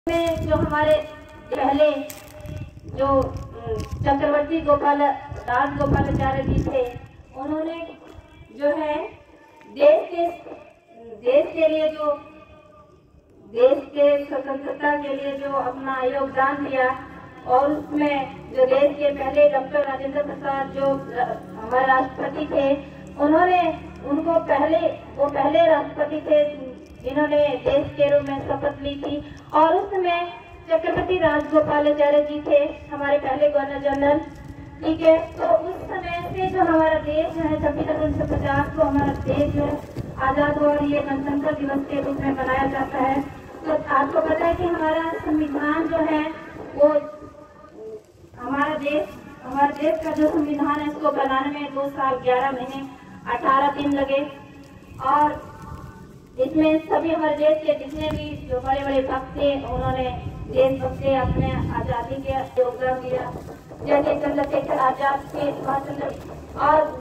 में जो हमारे पहले जो चक्रवर्ती राजगोपालाचार्य जी थे, उन्होंने जो है देश के लिए जो देश के स्वतंत्रता के लिए जो अपना योगदान दिया, और उसमें जो देश के पहले डॉक्टर राजेंद्र प्रसाद जो हमारे राष्ट्रपति थे, वो पहले राष्ट्रपति थे जिन्होंने देश के रूप में शपथ ली थी। और उस समय चक्रवर्ती राजगोपालाचार्य जी थे हमारे पहले गवर्नर जनरल। ठीक है, तो उस समय से जो हमारा देश जो है 26 अगस्त 1950 को हमारा देश जो आजाद हुआ और ये गणतंत्र दिवस के रूप में मनाया जाता है। तो आपको पता है कि हमारा संविधान जो है वो हमारे देश का जो संविधान है इसको बनाने में 2 साल 11 महीने 18 दिन लगे। और इसमें सभी हमारे देश के जितने भी जो बड़े बड़े भक्त थे, उन्होंने देशभक्त से अपने आजादी के योगदान दिया, जैसे चंद्रशेखर आजाद थे, सुभाष चंद्र और